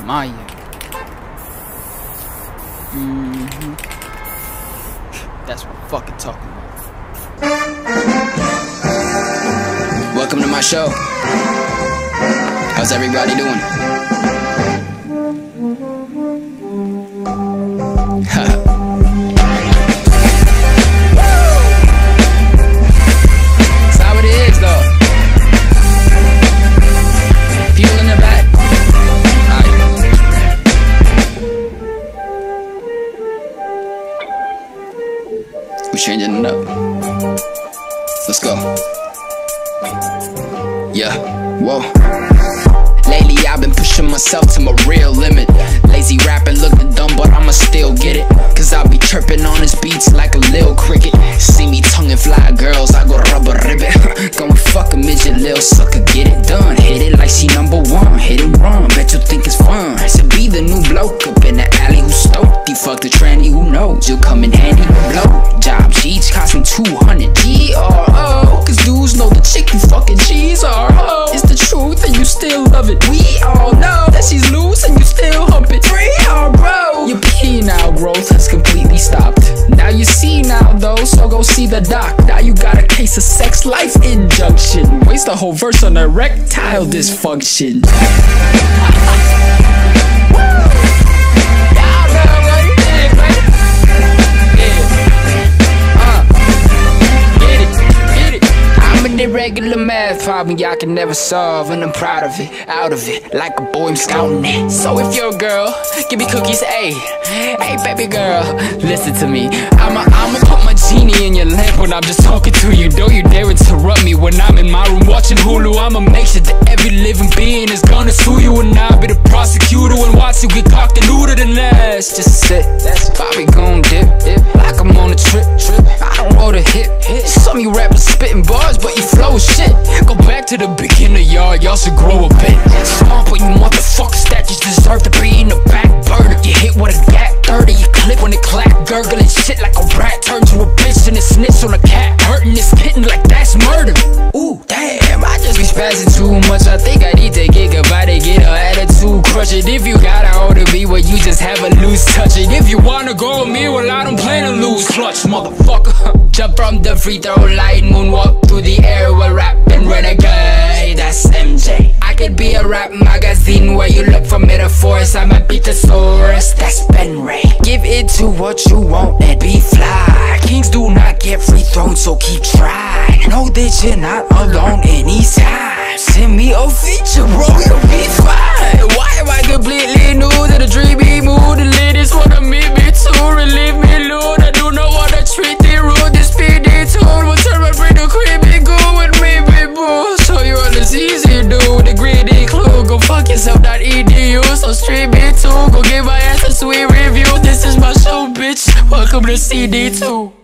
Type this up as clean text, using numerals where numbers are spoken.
Maya. That's what I'm fucking talking about. Welcome to my show. How's everybody doing? That's how it is, though. People in the back. We're changing it up. Let's go. Yeah, whoa. Lately I've been pushing myself to my real limit. Lazy rapping looking dumb, but I'ma still get it. Cause I be chirping on his beats like a lil cricket. See me tonguing fly girls, I go rubber ribbit. Go and fuck a midget, lil sucker, get it done. Hit it like she #1, hit and run, bet you think it's fun. To be the new bloke up in the alley who's stoked. You fuck the tranny, who knows, you'll come in handy. Blow jobs, each cost me 200 GRO. Cause dudes know the chick you fucking cheese are. It's the truth and you still love it. We all know that she's loose and you still hump it. Free her, bro. Your penile growth has completely stopped. Now you see now though, so go see the doc. Now you got a case of sex life injunction. Waste a whole verse on erectile dysfunction. Irregular math problem y'all can never solve, and I'm proud of it, out of it, like a boy I'm scouting it. So if you're a girl, give me cookies, hey baby girl, listen to me. I'ma put my genie in your lamp when I'm just talking to you. Don't you dare interrupt me when I'm in my room watching Hulu. I'ma make sure that every living being is gonna sue you, and I'll be the prosecutor and watch you get cocked and looted and ass. Just sit, that's Bobby gon' dip, like I'm on a trip. I don't roll the hip. Some of you rappers spitting bars, but you flow shit. Go back to the beginner, y'all should grow a bit. Swamp when you motherfuckers that just deserve to be in the back burner. You hit with a gap 30, you clip when it clap, gurgling shit like a rat. Turn to a bitch and it snitch on a cat, hurting this kitten like that's murder. Ooh, damn, I just be spazzing too much. I think I need to get a body, get her attitude, crush it. If you got a hold of me, well you just have a loose touch it. If you wanna go with me, well I don't plan to lose clutch, motherfucker. Jump from the free throw line, moonwalk through the air while rapping renegade. That's MJ. I could be a rap magazine where you look for metaphors. I'm a Beatosaurus, that's Ben Ray. Give it to what you want and be fly. Kings do not get free thrown, so keep trying. Know that you're not alone anytime. Send me a feature, bro, you'll be fine. Why am I completely new to the dreamy mood? The ladies wanna meet me too, relieve me loot. I do not wanna treat the rude, this PD tune will turn my brain to creepy, go with me, boo. Show you all this easy, dude. The greedy clue, go fuck yourself.edu. So stream me too, go give my ass a sweet review. This is my show, bitch. Welcome to CD2.